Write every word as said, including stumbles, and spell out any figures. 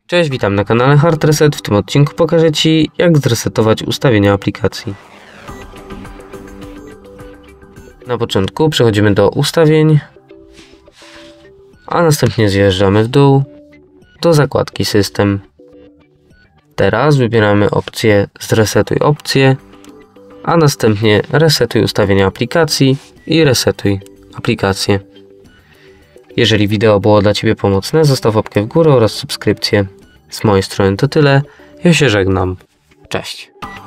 Cześć, witam na kanale Hard Reset. W tym odcinku pokażę Ci, jak zresetować ustawienia aplikacji. Na początku przechodzimy do ustawień, a następnie zjeżdżamy w dół do zakładki System. Teraz wybieramy opcję Zresetuj opcje, a następnie Resetuj ustawienia aplikacji i Resetuj aplikację. Jeżeli wideo było dla Ciebie pomocne, zostaw łapkę w górę oraz subskrypcję. Z mojej strony to tyle. Ja się żegnam. Cześć.